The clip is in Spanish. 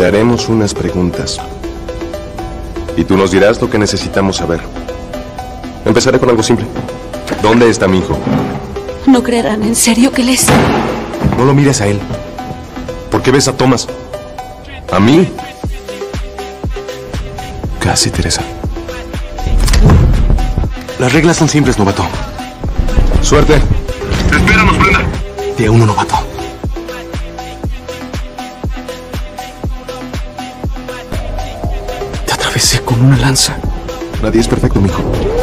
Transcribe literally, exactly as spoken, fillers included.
Te haremos unas preguntas. Y tú nos dirás lo que necesitamos saber. Empezaré con algo simple. ¿Dónde está mi hijo? No creerán, ¿en serio que les...? No lo mires a él. ¿Por qué ves a Thomas? ¿A mí? Casi, Teresa. Las reglas son simples, novato. Suerte. Espéranos, Brenda. Día uno, novato. Te atravesé con una lanza. Nadie es perfecto, mijo.